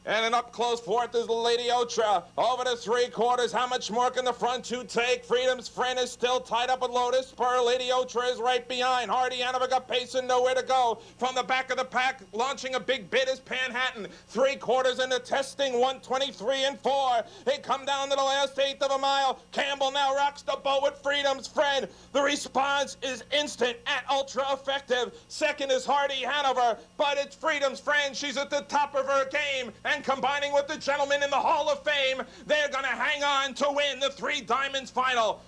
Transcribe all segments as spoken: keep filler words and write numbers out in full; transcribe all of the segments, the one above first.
And an up-close fourth is Lady Otra. Over to three quarters. How much more can the front two take? Freedom's Friend is still tied up with Lotus Spur. Lady Otra is right behind. Hardy Hanover got pace and nowhere to go. From the back of the pack, launching a big bid is Panhattan. Three quarters into testing, one twenty-three and four. They come down to the last eighth of a mile. Campbell now rocks the boat with Freedom's Friend. The response is instant and ultra effective. Second is Hardy Hanover, but it's Freedom's Friend. She's at the top of her game. And combining with the gentlemen in the Hall of Fame, they're going to hang on to win the Three Diamonds final.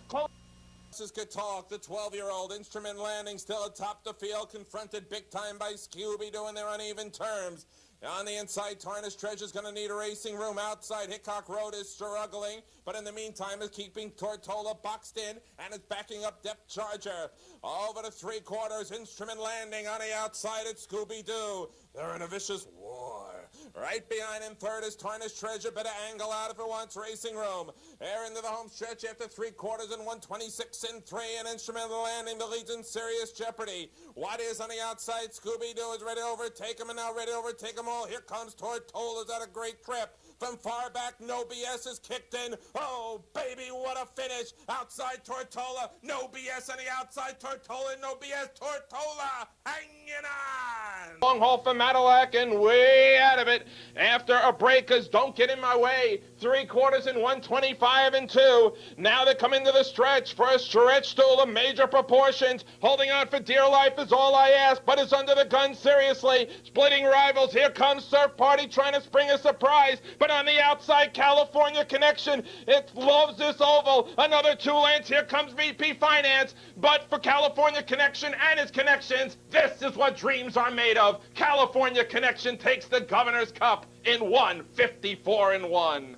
Good talk. The twelve-year-old Instrument Landing still atop the field, confronted big time by Scooby-Doo in their uneven terms. On the inside, Tarnished Treasure's going to need a racing room. Outside, Hickok Road is struggling, but in the meantime is keeping Tortola boxed in and is backing up Depth Charger. Over to three quarters, Instrument Landing on the outside at Scooby-Doo. They're in a vicious war. Right behind in third is Tarnished Treasure. Better angle out if it wants racing room. Air into the home stretch after three quarters and one twenty-six and three. And Instrument Landing, the lead's in serious jeopardy. What is on the outside? Scooby-Doo is ready to overtake him and now ready to overtake them all. Here comes Tortola's at a great trip. From far back, No B S is kicked in. Oh, baby, what a finish. Outside Tortola, No B S on the outside. Tortola, No B S. Tortola hanging on. Long haul for Madillac and way out of it after a break, because don't get in my way. Three quarters and one twenty-five and two. Now they come into the stretch for a stretch stool of major proportions. Holding on for dear life is all I ask, but is under the gun seriously. Splitting rivals. Here comes Surf Party trying to spring a surprise, but on the outside, California Connection. It loves this oval. Another two lengths. Here comes V P Finance. But for California Connection and his connections, this is what dreams are made of. California Connection takes the Governor's Cup in one fifty-four and one.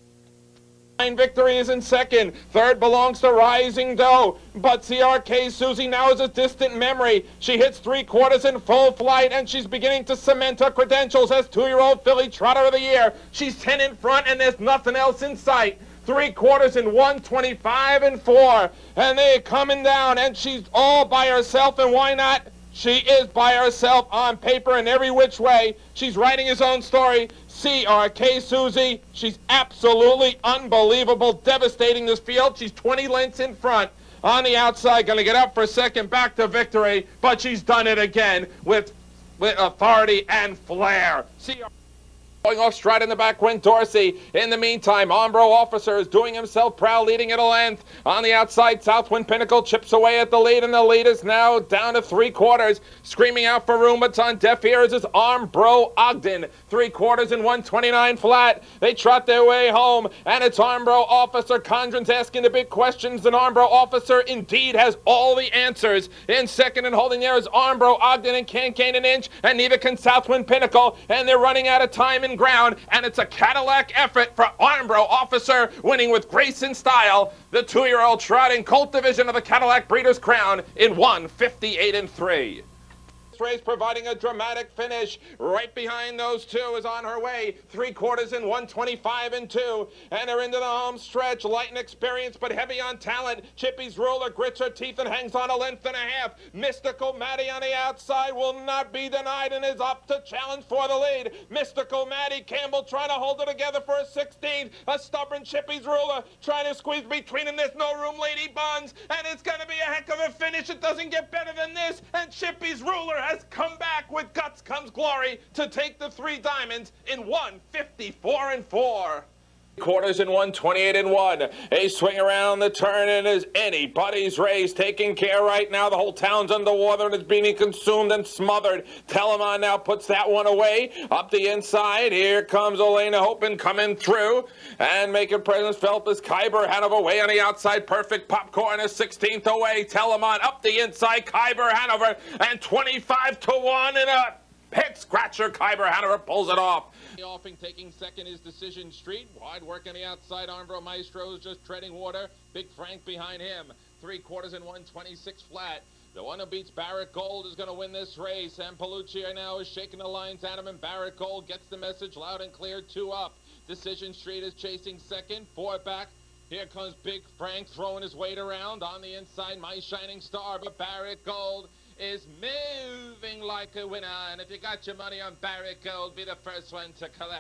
Nine victories in second. Third belongs to Rising Doe. But C R K Susie now is a distant memory. She hits three quarters in full flight, and she's beginning to cement her credentials as two-year-old Philly Trotter of the Year. She's ten in front, and there's nothing else in sight. Three quarters in one twenty-five and four. And they're coming down, and she's all by herself, and why not? She is by herself on paper in every which way. She's writing his own story. C R K Susie, she's absolutely unbelievable, devastating this field. She's twenty lengths in front. On the outside, going to get up for a second, back to victory, but she's done it again with, with authority and flair. C R Going off stride in the back went Dorsey. In the meantime, Ombro Officer is doing himself proud, leading at a length. On the outside, Southwind Pinnacle chips away at the lead, and the lead is now down to three quarters. Screaming out for room, but on deaf ears is Armbro Ogden. Three quarters and one twenty-nine flat. They trot their way home, and it's Armbro Officer Condren's asking the big questions, and Armbro Officer indeed has all the answers. In second and holding there is Armbro Ogden, and can't gain an inch, and neither can Southwind Pinnacle, and they're running out of time in ground, and it's a Cadillac effort for Armbro Officer, winning with grace and style the two-year-old trotting Colt division of the Cadillac Breeders' Crown in one fifty-eight and three. Race providing a dramatic finish. Right behind those two is on her way. Three quarters in one twenty-five and two. And they're into the home stretch. Light and experience, but heavy on talent. Chippy's Ruler grits her teeth and hangs on a length and a half. Mystical Maddie on the outside will not be denied and is up to challenge for the lead. Mystical Maddie Campbell trying to hold it together for a sixteenth. A stubborn Chippy's Ruler trying to squeeze between them. There's no room, Lady Buns. And it's going to be a heck of a finish. It doesn't get better than this. And Chippy's Ruler has come back with guts comes glory to take the Three Diamonds in one fifty-four and four. Quarters in one twenty-eight and one. A swing around the turn, and is anybody's race. Taking care right now. The whole town's underwater and is being consumed and smothered. Telemon now puts that one away. Up the inside, here comes Elena Hopin coming through and making presence felt as Kyber Hanover way on the outside. Perfect Popcorn is sixteenth away. Telemon up the inside. Kyber Hanover and twenty-five to one in a head scratcher. Kyber Hanover pulls it off. Offing taking second is Decision Street. Wide work on the outside. Armbro Maestro is just treading water. Big Frank behind him. Three quarters and one twenty-six flat. The one who beats Barrett Gold is going to win this race. And Palucci now is shaking the lines at him, and Barrett Gold gets the message loud and clear. Two up. Decision Street is chasing second. Four back. Here comes Big Frank throwing his weight around. On the inside, My Shining Star. But Barrett Gold is moving like a winner, and if you got your money on Barrett Gold, be the first one to collect.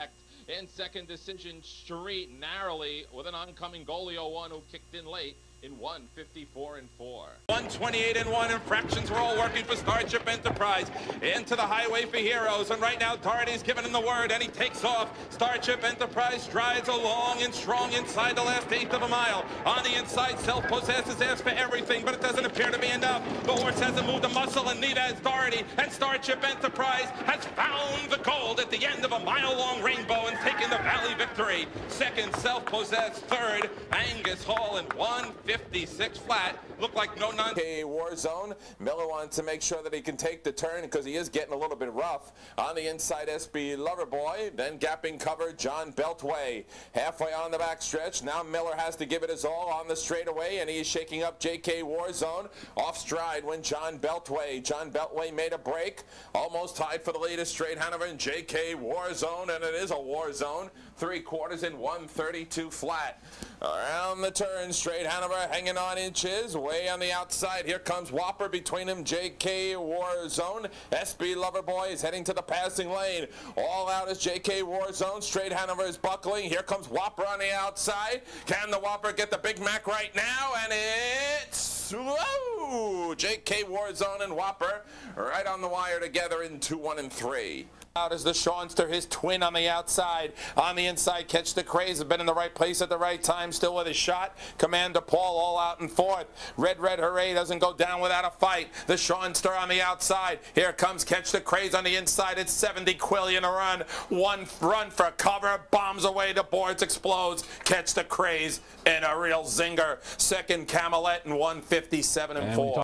In second, Decision Street narrowly with an oncoming Golio one who kicked in late in one fifty-four and four. one twenty-eight and one, and fractions were all working for Starship Enterprise. Into the highway for Heroes, and right now Doherty's giving him the word, and he takes off. Starship Enterprise strides along and strong inside the last eighth of a mile. On the inside, Self-Possessed has asked for everything, but it doesn't appear to be enough. The horse hasn't moved a muscle, and neither has Doherty, and Starship Enterprise has found the gold at the end of a mile-long rainbow and taken the Valley victory. Second, Self-Possessed. Third, Angus Hall, and one fifty-six flat. Looked like no none. Okay, Warzone. Miller wants to make sure that he can take the turn because he is getting a little bit rough. On the inside, S B Loverboy. Then gapping cover, John Beltway. Halfway on the back stretch. Now Miller has to give it his all on the straightaway, and he's shaking up J K Warzone. Off stride when John Beltway. John Beltway made a break. Almost tied for the lead is Straight Hanover and J K Warzone, and it is a war zone. Three quarters in one thirty-two flat. Around the turn, Straight Hanover hanging on inches. Way on the outside, here comes Whopper between him, J K Warzone. S B Loverboy is heading to the passing lane. All out is J K Warzone. Straight Hanover is buckling. Here comes Whopper on the outside. Can the Whopper get the Big Mac right now? And it's... whoa! J K Warzone and Whopper right on the wire together in two, one, and three. Out is the Shawnster, his twin on the outside. On the inside, Catch the Craze has been in the right place at the right time, still with his shot. Commander Paul all out in fourth. Red Red Hooray doesn't go down without a fight. The Shawnster on the outside. Here comes Catch the Craze on the inside. It's seventy Quillian a run. One run for cover. Bombs away. The boards explodes. Catch the Craze and a real zinger. Second, Camelot in one fifty-seven and four.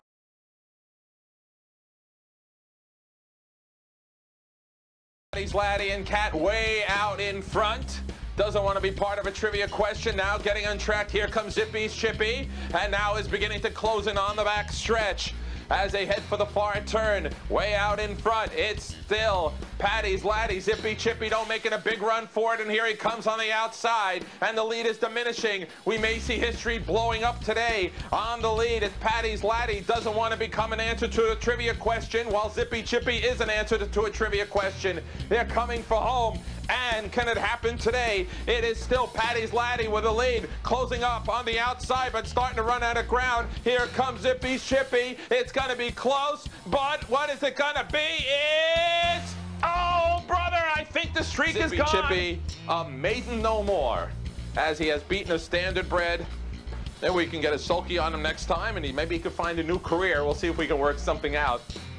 Laddie and Cat way out in front. Doesn't want to be part of a trivia question. Now getting untracked. Here comes Zippy's Chippy, and now is beginning to close in on the back stretch as they head for the far turn. Way out in front, it's still Patty's Laddie. Zippy Chippy don't making a big run for it, and here he comes on the outside, and the lead is diminishing. We may see history blowing up today. On the lead is Patty's Laddie. Doesn't want to become an answer to a trivia question, while Zippy Chippy is an answer to a trivia question. They're coming for home. And can it happen today? It is still Patty's Laddie with the lead, closing up on the outside, but starting to run out of ground. Here comes Zippy's Chippy. It's going to be close, but what is it going to be? It's, oh, brother, I think the streak Zippy is gone. Chippy, a maiden no more, as he has beaten a standard bred. Then we can get a sulky on him next time, and he maybe he could find a new career. We'll see if we can work something out.